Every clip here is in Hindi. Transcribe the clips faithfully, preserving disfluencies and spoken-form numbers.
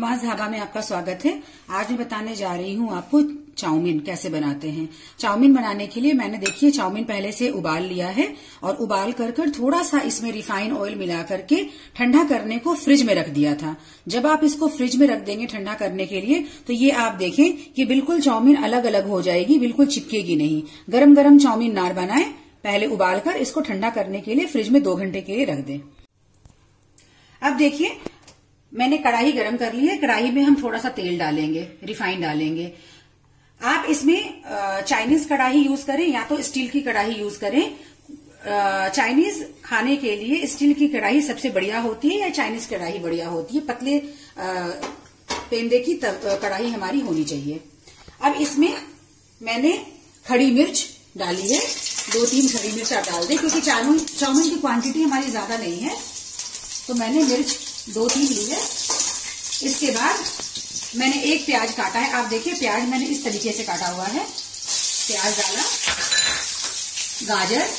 ममाज ढाबा में आपका स्वागत है। आज मैं बताने जा रही हूँ आपको चाउमीन कैसे बनाते हैं। चाउमीन बनाने के लिए मैंने देखिए चाउमीन पहले से उबाल लिया है और उबाल कर कर थोड़ा सा इसमें रिफाइन ऑयल मिला करके ठंडा करने को फ्रिज में रख दिया था। जब आप इसको फ्रिज में रख देंगे ठंडा करने के लिए तो ये आप देखें कि बिल्कुल चाउमीन अलग अलग हो जाएगी, बिल्कुल चिपकेगी नहीं। गरम गरम चाउमीन ना बनाएं, पहले उबाल कर इसको ठंडा करने के लिए फ्रिज में दो घंटे के लिए रख दें। अब देखिए मैंने कढ़ाई गरम कर ली है। कढ़ाई में हम थोड़ा सा तेल डालेंगे, रिफाइन डालेंगे। आप इसमें चाइनीज कढ़ाई यूज करें या तो स्टील की कढ़ाई यूज करें। चाइनीज खाने के लिए स्टील की कढ़ाई सबसे बढ़िया होती है या चाइनीज कढ़ाई बढ़िया होती है। पतले पेंदे की कढ़ाई हमारी होनी चाहिए। अब इसमें मैंने खड़ी मिर्च डाली है, दो तीन खड़ी मिर्च आप डाल दें क्योंकि चाउमीन की क्वांटिटी हमारी ज्यादा नहीं है, तो मैंने मिर्च दो तीन ली है। इसके बाद मैंने एक प्याज काटा है। आप देखिए प्याज मैंने इस तरीके से काटा हुआ है। प्याज डाला, गाजर,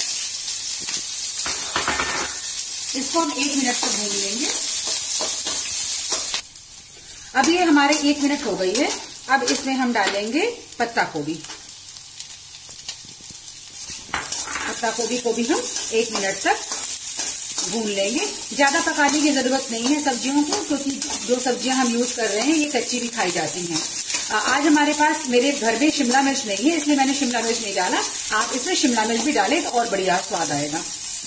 इसको हम एक मिनट तक भून लेंगे। अब ये हमारे एक मिनट हो गई है। अब इसमें हम डालेंगे पत्ता गोभी। पत्ता गोभी को भी हम एक मिनट तक भून लेंगे। ज्यादा पकाने की जरूरत नहीं है सब्जियों को, क्योंकि जो सब्जियां हम यूज कर रहे हैं ये कच्ची भी खाई जाती हैं। आज हमारे पास मेरे घर में शिमला मिर्च नहीं है, इसलिए मैंने शिमला मिर्च नहीं डाला। आप इसमें शिमला मिर्च भी डालें तो और बढ़िया स्वाद आएगा।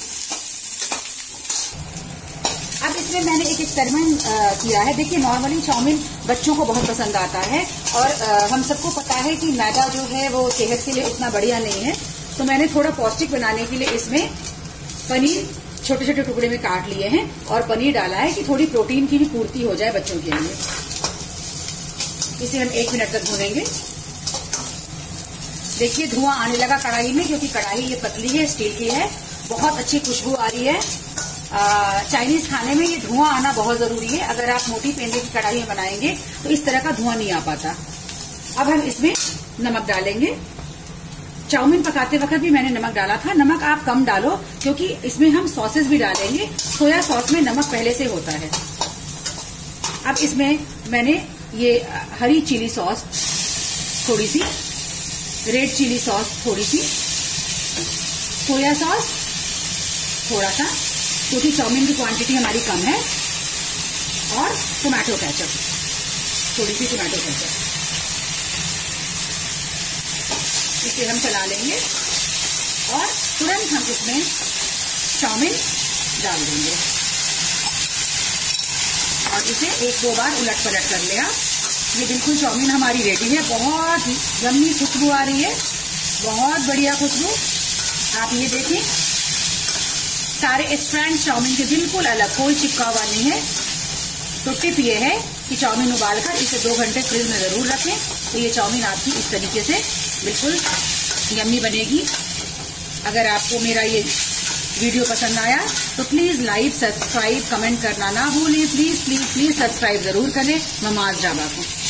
अब इसमें मैंने एक एक्सपेरिमेंट किया है। देखिए नॉर्मली चाउमीन बच्चों को बहुत पसंद आता है और आ, हम सबको पता है कि मैदा जो है वो सेहत के लिए उतना बढ़िया नहीं है। तो मैंने थोड़ा पौष्टिक बनाने के लिए इसमें पनीर छोटे छोटे टुकड़े में काट लिए हैं और पनीर डाला है कि थोड़ी प्रोटीन की भी पूर्ति हो जाए बच्चों के लिए। इसे हम एक मिनट तक भूनेंगे। देखिए धुआं आने लगा कढ़ाई में, क्योंकि कढ़ाई ये पतली है, स्टील की है। बहुत अच्छी खुशबू आ रही है। चाइनीज खाने में ये धुआं आना बहुत जरूरी है। अगर आप मोटी पेंदे की कढ़ाई में बनाएंगे तो इस तरह का धुआं नहीं आ पाता। अब हम इसमें नमक डालेंगे। चाउमीन पकाते वक्त भी मैंने नमक डाला था। नमक आप कम डालो क्योंकि इसमें हम सॉसेस भी डालेंगे। सोया सॉस में नमक पहले से होता है। अब इसमें मैंने ये हरी चिली सॉस थोड़ी सी, रेड चिली सॉस थोड़ी सी, सोया सॉस थोड़ा सा, क्योंकि चाउमीन की क्वांटिटी हमारी कम है, और टोमेटो केचप, थोड़ी सी टोमेटो केचप। इसे हम चला लेंगे और तुरंत हम इसमें चाउमीन डाल देंगे और इसे एक दो बार उलट पलट कर लिया। ये बिल्कुल चाउमीन हमारी रेडी है। बहुत यम्मी खुशबू आ रही है, बहुत बढ़िया खुशबू। आप ये देखें, सारे स्ट्रैंड चाउमीन के बिल्कुल अलग, कोई चिपका हुआ नहीं है। तो टिप ये है कि चाउमीन उबालकर इसे दो घंटे फ्रिज में जरूर रखें, तो ये चाउमीन आपकी इस तरीके से बिल्कुल यम्मी बनेगी। अगर आपको मेरा ये वीडियो पसंद आया तो प्लीज लाइक, सब्सक्राइब, कमेंट करना ना भूलें। प्लीज प्लीज प्लीज सब्सक्राइब जरूर करें ममाज ढाबा को।